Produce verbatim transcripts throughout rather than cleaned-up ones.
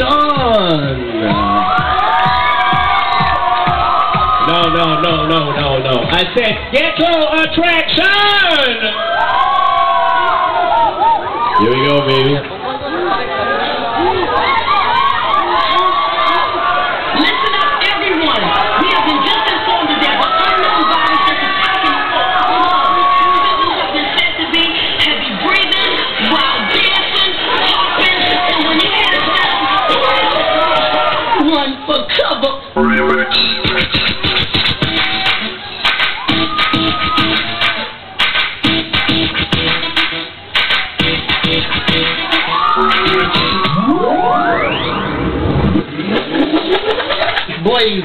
Attraction. No, no, no, no, no, no. I said Ghetto Attraction. Here we go, baby. Listen up, everyone. We have been just informed that there were unknown bodies just attacking the floor. Symptoms have been said to be heavy breathing, wild dancing, hopping, and when you hear the sound, run for cover. Blaze.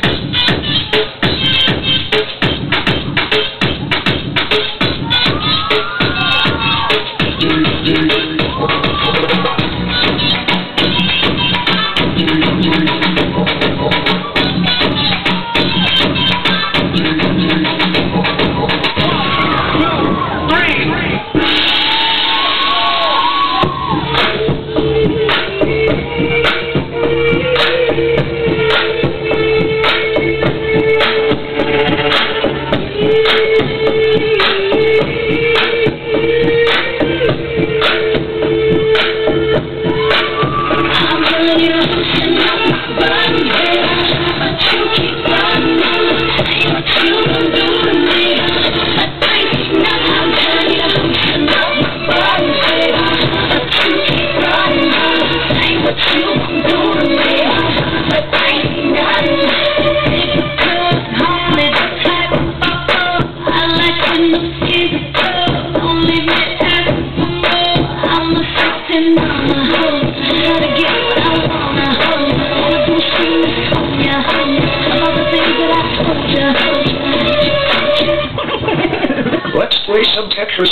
Let's play some Tetris.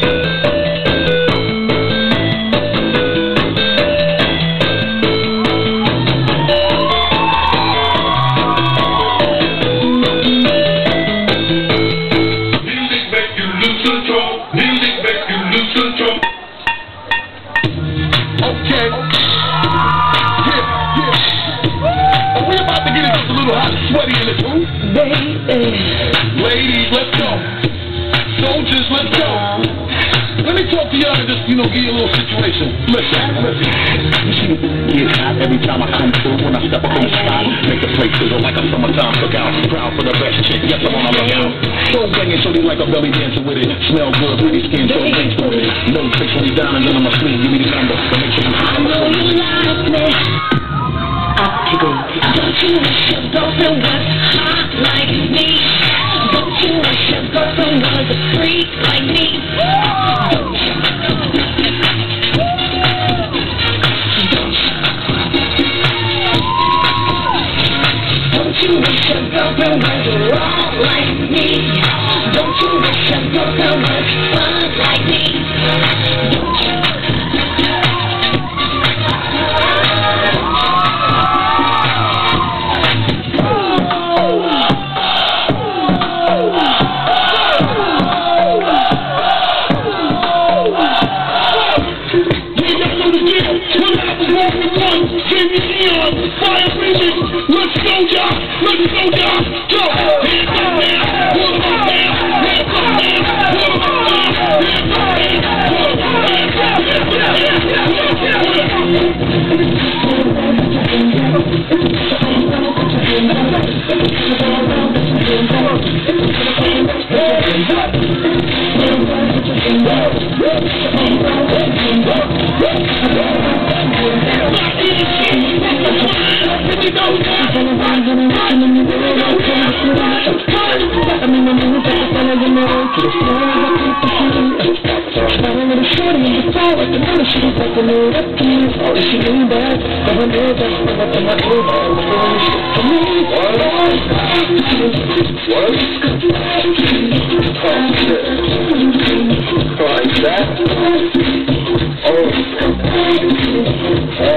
Music make you lose control. Music make you lose control. Okay. Yeah, yeah. Are we about to get it just a little hot and sweaty in this room? Baby. Ladies, let's go. Soldiers, let's go. Let me talk to y'all and just, you know, give you a little situation. Listen, listen. Get hot every time I come through. When I step up on the spot, make the place sizzle like a summertime cookout. Proud for the best chick, yes, I'm on a lookout. So banging, so they like a belly dancer with it. Smell good, pretty skin, so thanks for it. No tricks when you down and then on my sleeve. Give me the number, so make sure you I know you like me. Activate. Don't you wish your girlfriend was hot like me? Don't you wish your girlfriend was a freak like me? Don't you? Don't you wish your girlfriend was raw like me? Don't you wish your girlfriend was fun like me? Don't you? Let's go, y'all! Let's go, y'all! Go! Hands up now! Put them up now! Hands up now! Put them up now! Hands up now! Put them up now! Like that? Oh.